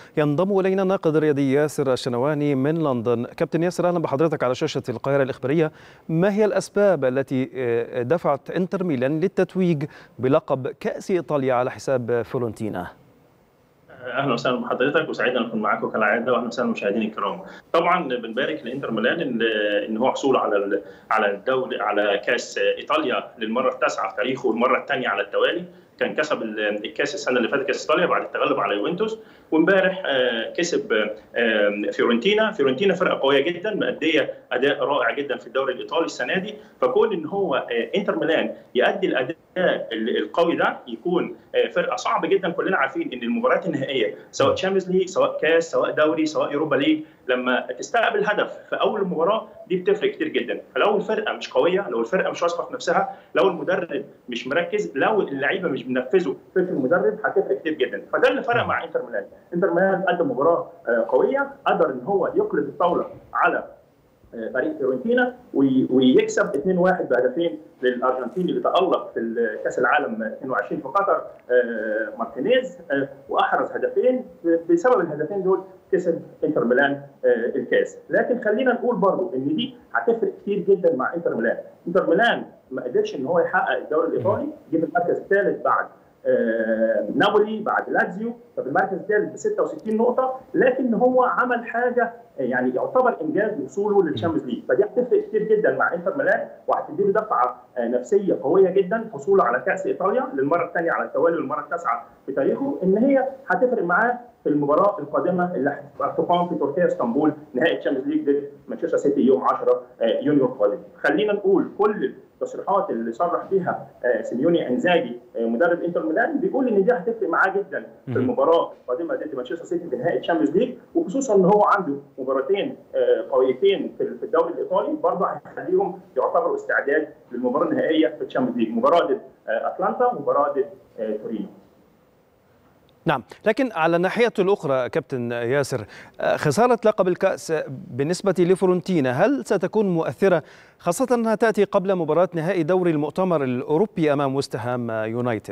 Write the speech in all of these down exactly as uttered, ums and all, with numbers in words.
ينضم إلينا الناقد الرياضي ياسر الشنواني من لندن. كابتن ياسر، أهلا بحضرتك على شاشة القاهرة الإخبارية. ما هي الأسباب التي دفعت إنتر ميلان للتتويج بلقب كأس إيطاليا على حساب فيورنتينا؟ اهلا وسهلا بحضرتك، وسعيد ان اكون معاكم كالعاده، واهلا وسهلا بالمشاهدين الكرام. طبعا بنبارك لانتر ميلان ان ان هو حصول على على الدوري على كاس ايطاليا للمره التاسعه في تاريخه، والمره الثانيه على التوالي. كان كسب الكاس السنه اللي فاتت كاس ايطاليا بعد التغلب على يوفنتوس، وامبارح كسب فيورنتينا. فيورنتينا فرقه قويه جدا، مأديه اداء رائع جدا في الدوري الايطالي السنه دي. فكون ان هو انتر ميلان يؤدي الاداء القوي ده، يكون فرقه صعب جدا. كلنا عارفين ان المباريات النهائيه سواء تشامبيونز ليج سواء كاس سواء دوري سواء يوروبا ليج، لما تستقبل هدف في اول المباراه دي بتفرق كتير جدا. فلو الفرقه مش قويه، لو الفرقه مش واثقه في نفسها، لو المدرب مش مركز، لو اللعيبه مش بنفذوا فكر المدرب، هتفرق كتير جدا. فده اللي فرق مع انتر ميلان. انتر ميلان قدم مباراه قويه، قدر ان هو يقلب الطاوله على فريق فيورنتينا ويكسب اثنين واحد بهدفين للارجنتيني اللي تألق في كاس العالم اثنين وعشرين في قطر، مارتينيز، واحرز هدفين. بسبب الهدفين دول كسب انتر ميلان الكاس. لكن خلينا نقول برضو ان دي هتفرق كتير جدا مع انتر ميلان. انتر ميلان ما قدرش ان هو يحقق الدوري الايطالي، جه في المركز الثالث بعد آه نابولي، بعد لاتزيو، ففي المركز الثالث ب ستة وستين نقطه. لكن هو عمل حاجه يعني يعتبر انجاز وصوله للشامبيونز ليج، فدي هتفرق كتير جدا مع انتر ميلان، وهتدي له دفعه نفسيه قويه جدا. حصوله على كاس ايطاليا للمره الثانيه على التوالي والمره التاسعه في تاريخه، ان هي هتفرق معاه في المباراه القادمه اللي هتقام في تركيا اسطنبول، نهائي الشامبيونز ليج ضد مانشستر سيتي يوم عشرة يونيو القادم. خلينا نقول كل التصريحات اللي صرح فيها سيميوني انزاجي مدرب انتر ميلان بيقول ان دي هتفرق معاه جدا في المباراه القادمه ضد مانشستر سيتي في نهائي الشامبيونز ليج، وخصوصا ان هو عنده مباراتين قويتين في الدوري الايطالي برضه هيخليهم يعتبروا استعداد للمباراه النهائيه في الشامبيونز ليج، مباراه ضد اتلانتا ومباراه ضد تورينو. نعم، لكن على الناحية الأخرى كابتن ياسر، خسارة لقب الكأس بالنسبة لفورنتينا هل ستكون مؤثرة، خاصة أنها تأتي قبل مباراة نهائي دوري المؤتمر الأوروبي أمام ويست هام يونايتد؟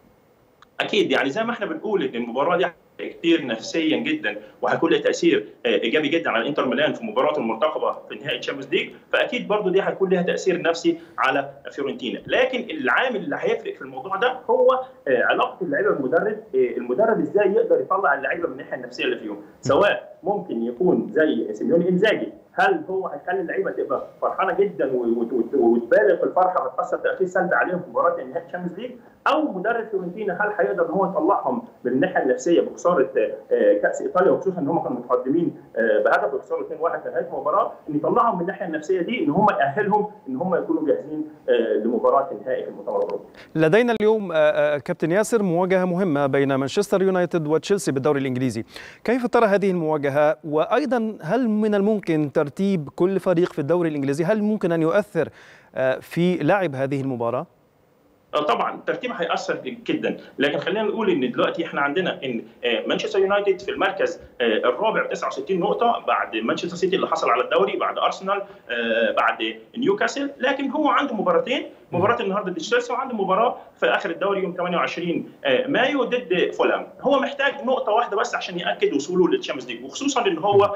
أكيد، يعني زي ما احنا بنقول إن المباراة دي كتير نفسيا جدا، وهيكون له تاثير ايجابي جدا على انتر ميلان في مباراته المرتقبه في نهائي الشامبيونز ليج، فاكيد برضو دي هيكون لها تاثير نفسي على فيورنتينا. لكن العامل اللي هيفرق في الموضوع ده هو علاقه اللعيبه بالمدرب. المدرب ازاي يقدر يطلع اللعيبه من الناحيه النفسيه اللي فيهم، سواء ممكن يكون زي سيميوني انزاجي، هل هو هيخلي اللعيبه تبقى فرحانه جدا وتبالغ في الفرحه وتاثر تاثير سلبي عليهم في مباراه نهائي الشامبيونز ليج، او مدرب فيورنتينا هل هيقدر ان هو يطلعهم من الناحيه النفسيه بخساره كاس ايطاليا، وخصوصا ان هم كانوا متقدمين بهدف وخسروا اثنين واحد في نهايه المباراه، ان يطلعهم من الناحيه النفسيه دي، ان هم يأهلهم ان هم يكونوا جاهزين لمباراه النهائي في المؤتمر الاوروبي. لدينا اليوم كابتن ياسر مواجهه مهمه بين مانشستر يونايتد وتشيلسي بالدوري الانجليزي، كيف ترى هذه المواجهه؟ وايضا هل من الممكن ترتيب كل فريق في الدوري الانجليزي، هل ممكن ان يؤثر في لعب هذه المباراه؟ طبعا الترتيب هيأثر جدا، لكن خلينا نقول ان دلوقتي احنا عندنا ان مانشستر يونايتد في المركز الرابع ب تسعة وستين نقطه، بعد مانشستر سيتي اللي حصل على الدوري، بعد ارسنال، بعد نيوكاسل. لكن هو عنده مباراتين، مباراه النهارده ضد تشيلسي، وعنده مباراه في اخر الدوري يوم ثمانية وعشرين مايو ضد فولهام. هو محتاج نقطه واحده بس عشان ياكد وصوله للتشامبيونز ليج، وخصوصا ان هو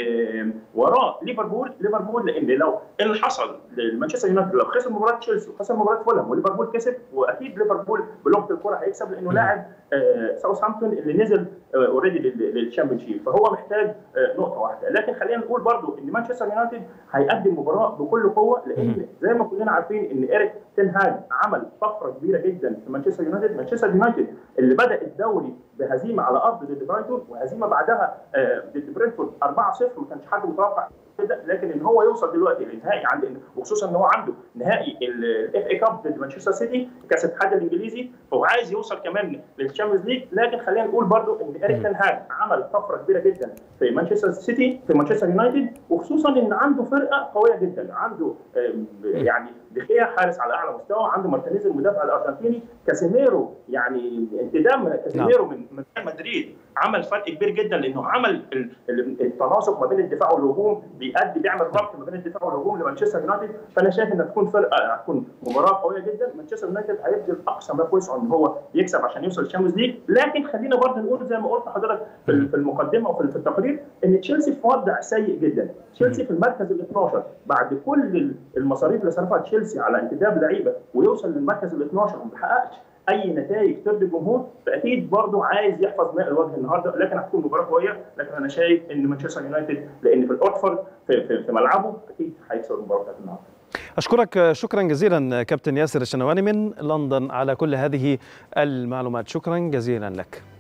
وراه ليفربول. ليفربول لان لو اللي حصل لمانشستر يونايتد لو خسر مباراه تشيلسي وخسر مباراه فولهام وليفربول كسب، واكيد ليفربول بلغه الكره هيكسب لانه لاعب ساوثهامبتون اللي نزل اوريدي للشامبيونشيب، فهو محتاج نقطه واحده. لكن خلينا نقول برضو ان مانشستر يونايتد هيقدم مباراه بكل قوه، لان زي ما كلنا عارفين ان إيريك تين هاج عمل طفره كبيره جدا في مانشستر يونايتد. مانشستر يونايتد اللي بدا الدوري بهزيمه على ارض ضد برايتون، وهزيمه بعدها ضد برينتفورد أربعة صفر، ما كانش حد متوقع كده، لكن ان هو يوصل دلوقتي للنهائي، عند وخصوصا ان هو عنده نهائي الاف اي كاب ضد مانشستر سيتي كاس الاتحاد الانجليزي، فهو عايز يوصل كمان للتشامبيونز ليج. لكن خلينا نقول برضو ان إيريك تين هاج عمل طفره كبيره جدا في مانشستر سيتي في مانشستر يونايتد، وخصوصا ان عنده فرقه قويه جدا، عنده يعني دخيا حارس على اعلى مستوى، عنده مارتينيز المدافع الارجنتيني، كاسيميرو يعني انتدام كاسيميرو من ريال مدريد عمل فرق كبير جدا، لانه عمل التناسق ما بين الدفاع والهجوم، بيأدي بيعمل ربط ما بين الدفاع والهجوم لمانشستر يونايتد. فانا شايف انها تكون فرقه هتكون مباراه قويه جدا. مانشستر يونايتد هيبذل اقصى ما في وسعه ان هو يكسب عشان يوصل الشامبيونز ليج، لكن خلينا برضه نقول زي ما قلت لحضرتك في المقدمه وفي التقرير ان تشيلسي في وضع سيء جدا. تشيلسي في المركز ال اثناشر بعد كل المصاريف اللي صرفها تشيلسي على انتداب لعيبه، ويوصل للمركز ال اثناشر وما بيحققش اي نتائج ترضي الجمهور. فاكيد برضه عايز يحفظ ماء الوجه النهارده، لكن هتكون مباراه قويه. لكن انا شايف ان مانشستر يونايتد لان في الاوتفورد في, في, في ملعبه اكيد هيكسب المباراه بتاعت النهارده. اشكرك شكرا جزيلا كابتن ياسر الشنواني من لندن على كل هذه المعلومات. شكرا جزيلا لك.